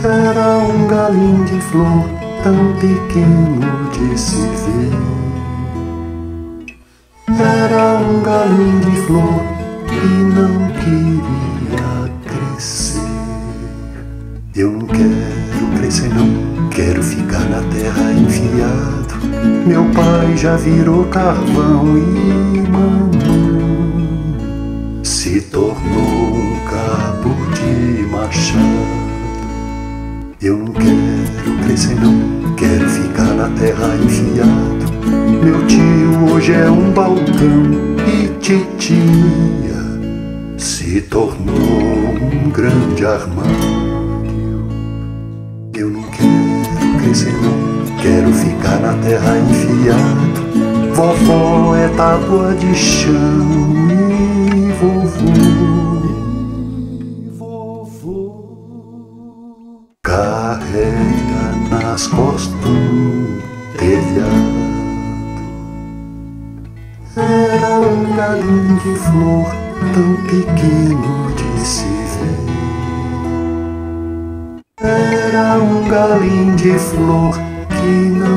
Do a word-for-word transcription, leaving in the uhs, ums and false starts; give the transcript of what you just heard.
Era um galinho de flor tão pequeno de se ver. Era um galinho de flor que não queria crescer. Eu não quero crescer não, quero ficar na terra enfiado. Meu pai já virou carvão e mamãe se tornou um cabo de machado. Eu não quero crescer não, quero ficar na terra enfiado. Meu tio hoje é um balcão e titia se tornou um grande armário. Eu não quero crescer não, quero ficar na terra enfiado. Vovó é tábua de chão e vovô carrega nas costas um telhado. Era um galinho de flor tão pequeno de se ver. Era um galinho de flor que não